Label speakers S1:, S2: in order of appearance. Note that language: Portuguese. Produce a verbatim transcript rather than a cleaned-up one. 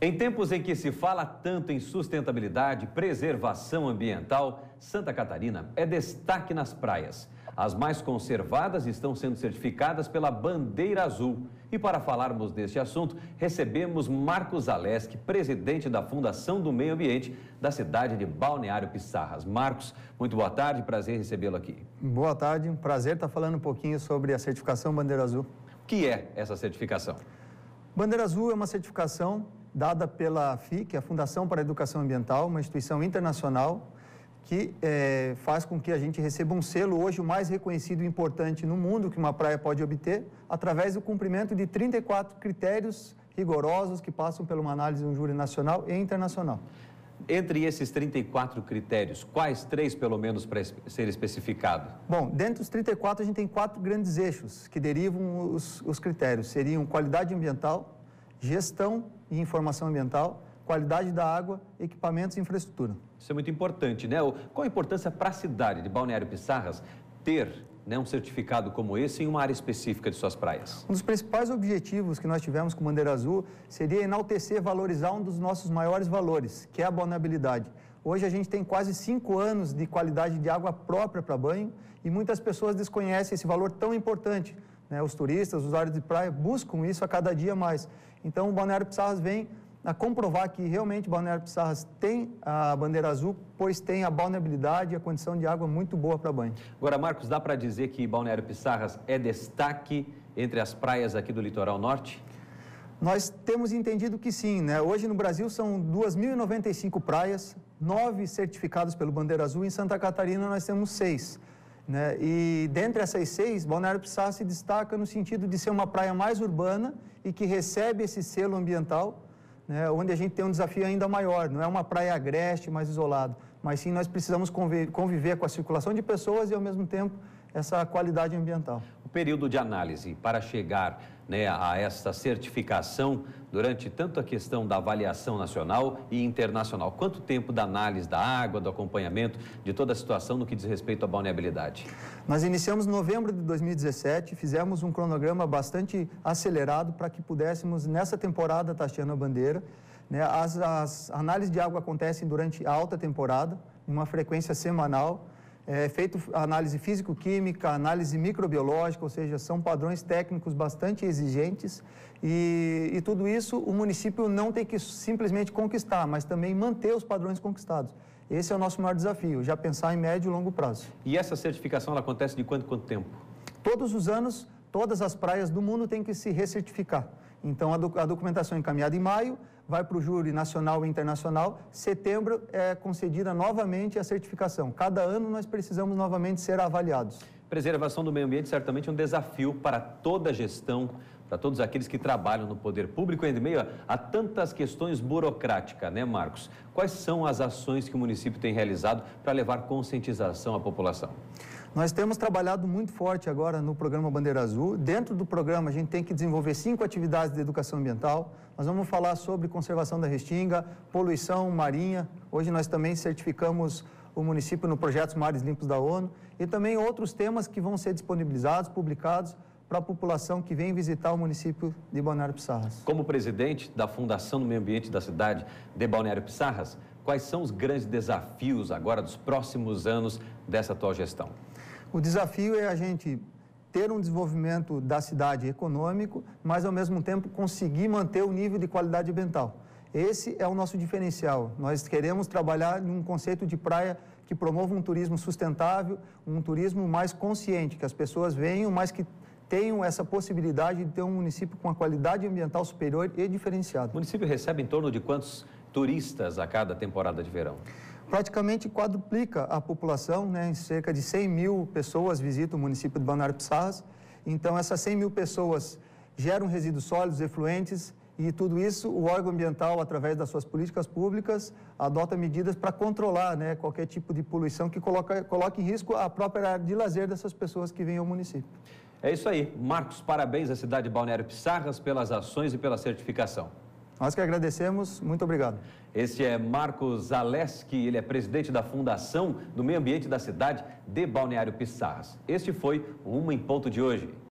S1: Em tempos em que se fala tanto em sustentabilidade, preservação ambiental, Santa Catarina é destaque nas praias. As mais conservadas estão sendo certificadas pela Bandeira Azul. E para falarmos deste assunto, recebemos Marcos Zaleski, presidente da Fundação do Meio Ambiente da cidade de Balneário Pissarras. Marcos, muito boa tarde, prazer recebê-lo aqui.
S2: Boa tarde, um prazer estar falando um pouquinho sobre a certificação Bandeira Azul.
S1: O que é essa certificação?
S2: Bandeira Azul é uma certificação dada pela F I, que é a Fundação para a Educação Ambiental, uma instituição internacional que é, faz com que a gente receba um selo hoje o mais reconhecido e importante no mundo que uma praia pode obter, através do cumprimento de trinta e quatro critérios rigorosos que passam por uma análise de um júri nacional e internacional.
S1: Entre esses trinta e quatro critérios, quais três, pelo menos, para ser especificado?
S2: Bom, dentro dos trinta e quatro, a gente tem quatro grandes eixos que derivam os, os critérios. Seriam qualidade ambiental, gestão e informação ambiental, qualidade da água, equipamentos e infraestrutura.
S1: Isso é muito importante, né? Qual a importância para a cidade de Balneário Pissarras ter, né, um certificado como esse em uma área específica de suas praias?
S2: Um dos principais objetivos que nós tivemos com Bandeira Azul seria enaltecer, valorizar um dos nossos maiores valores, que é a balneabilidade. Hoje a gente tem quase cinco anos de qualidade de água própria para banho e muitas pessoas desconhecem esse valor tão importante, né? Os turistas, os usuários de praia buscam isso a cada dia mais. Então o Balneário Pissarras vem a comprovar que realmente Balneário Pissarras tem a Bandeira Azul, pois tem a balneabilidade e a condição de água muito boa para banho.
S1: Agora, Marcos, dá para dizer que Balneário Pissarras é destaque entre as praias aqui do litoral norte?
S2: Nós temos entendido que sim, né? Hoje no Brasil são duas mil e noventa e cinco praias, nove certificadas pelo Bandeira Azul, em Santa Catarina nós temos seis. Né? E dentre essas seis, Balneário Pissarras se destaca no sentido de ser uma praia mais urbana e que recebe esse selo ambiental, né, onde a gente tem um desafio ainda maior. Não é uma praia agreste, mais isolada, mas sim nós precisamos conviver com a circulação de pessoas e, ao mesmo tempo, essa qualidade ambiental.
S1: O período de análise para chegar, né, a essa certificação, durante tanto a questão da avaliação nacional e internacional, quanto tempo da análise da água, do acompanhamento, de toda a situação no que diz respeito à balneabilidade?
S2: Nós iniciamos em novembro de dois mil e dezessete, fizemos um cronograma bastante acelerado para que pudéssemos, nessa temporada, estar hasteando a bandeira. Né? As, as análises de água acontecem durante a alta temporada, em uma frequência semanal. É feito análise físico-química, análise microbiológica, ou seja, são padrões técnicos bastante exigentes e, e tudo isso o município não tem que simplesmente conquistar, mas também manter os padrões conquistados. Esse é o nosso maior desafio, já pensar em médio e longo prazo.
S1: E essa certificação ela acontece de quanto quanto tempo?
S2: Todos os anos, todas as praias do mundo têm que se recertificar. Então, a, doc a documentação é encaminhada em maio, vai para o júri nacional e internacional. Setembro é concedida novamente a certificação. Cada ano nós precisamos novamente ser avaliados.
S1: Preservação do meio ambiente certamente é um desafio para toda a gestão, para todos aqueles que trabalham no poder público, em meio a, a tantas questões burocráticas, né, Marcos? Quais são as ações que o município tem realizado para levar conscientização à população?
S2: Nós temos trabalhado muito forte agora no programa Bandeira Azul. Dentro do programa, a gente tem que desenvolver cinco atividades de educação ambiental. Nós vamos falar sobre conservação da restinga, poluição marinha. Hoje nós também certificamos o município no projeto Mares Limpos da ONU. E também outros temas que vão ser disponibilizados, publicados, para a população que vem visitar o município de Balneário Pissarras.
S1: Como presidente da Fundação do Meio Ambiente da cidade de Balneário Pissarras, quais são os grandes desafios agora dos próximos anos dessa atual gestão?
S2: O desafio é a gente ter um desenvolvimento da cidade econômico, mas ao mesmo tempo conseguir manter o nível de qualidade ambiental. Esse é o nosso diferencial. Nós queremos trabalhar num conceito de praia que promova um turismo sustentável, um turismo mais consciente, que as pessoas venham, mas que tenham essa possibilidade de ter um município com uma qualidade ambiental superior e diferenciada.
S1: O município recebe em torno de quantos turistas a cada temporada de verão?
S2: Praticamente quadruplica a população, né? Cerca de cem mil pessoas visitam o município de Balneário Pissarras. Então, essas cem mil pessoas geram resíduos sólidos, efluentes, e tudo isso o órgão ambiental, através das suas políticas públicas, adota medidas para controlar, né, qualquer tipo de poluição que coloca, coloque em risco a própria área de lazer dessas pessoas que vêm ao município.
S1: É isso aí. Marcos, parabéns à cidade de Balneário Pissarras pelas ações e pela certificação.
S2: Nós que agradecemos, muito obrigado.
S1: Este é Marcos Zaleski, ele é presidente da Fundação do Meio Ambiente da cidade de Balneário Pissarras. Este foi o Uma em Ponto de hoje.